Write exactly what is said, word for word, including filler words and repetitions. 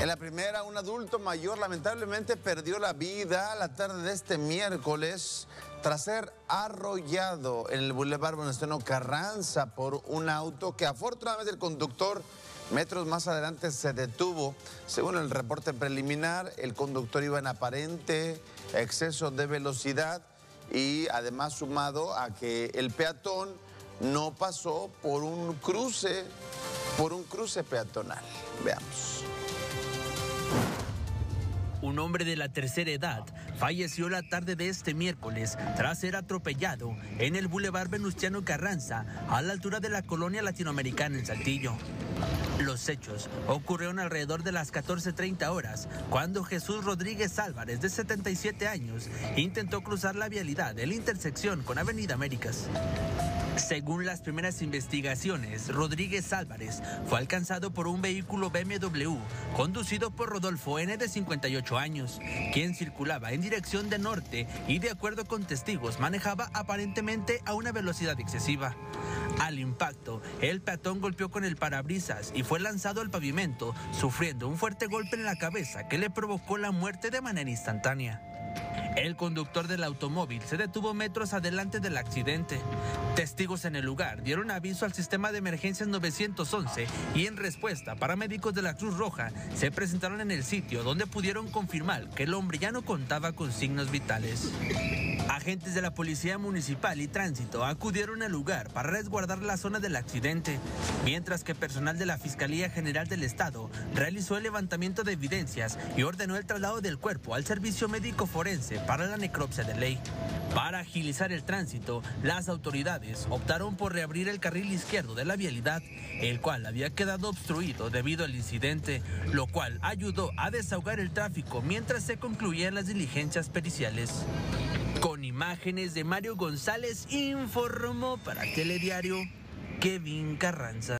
En la primera, un adulto mayor lamentablemente perdió la vida la tarde de este miércoles tras ser arrollado en el Boulevard Venustiano Carranza por un auto que afortunadamente el conductor metros más adelante se detuvo. Según el reporte preliminar, el conductor iba en aparente exceso de velocidad y además sumado a que el peatón no pasó por un cruce, por un cruce peatonal. Veamos. Un hombre de la tercera edad falleció la tarde de este miércoles tras ser atropellado en el Boulevard Venustiano Carranza, a la altura de la colonia latinoamericana en Saltillo. Los hechos ocurrieron alrededor de las catorce treinta horas, cuando Jesús Rodríguez Álvarez, de setenta y siete años, intentó cruzar la vialidad de la intersección con Avenida Américas. Según las primeras investigaciones, Rodríguez Álvarez fue alcanzado por un vehículo B M W conducido por Rodolfo N., de cincuenta y ocho años, quien circulaba en dirección de norte y, de acuerdo con testigos, manejaba aparentemente a una velocidad excesiva. Al impacto, el peatón golpeó con el parabrisas y fue lanzado al pavimento, sufriendo un fuerte golpe en la cabeza que le provocó la muerte de manera instantánea. El conductor del automóvil se detuvo metros adelante del accidente. Testigos en el lugar dieron aviso al sistema de emergencias nueve once y, en respuesta, paramédicos de la Cruz Roja se presentaron en el sitio, donde pudieron confirmar que el hombre ya no contaba con signos vitales. Agentes de la Policía Municipal y Tránsito acudieron al lugar para resguardar la zona del accidente, mientras que personal de la Fiscalía General del Estado realizó el levantamiento de evidencias y ordenó el traslado del cuerpo al servicio médico forense para la necropsia de ley. Para agilizar el tránsito, las autoridades optaron por reabrir el carril izquierdo de la vialidad, el cual había quedado obstruido debido al incidente, lo cual ayudó a desahogar el tráfico mientras se concluían las diligencias periciales. Con imágenes de Mario González, informó para Telediario Kevin Carranza.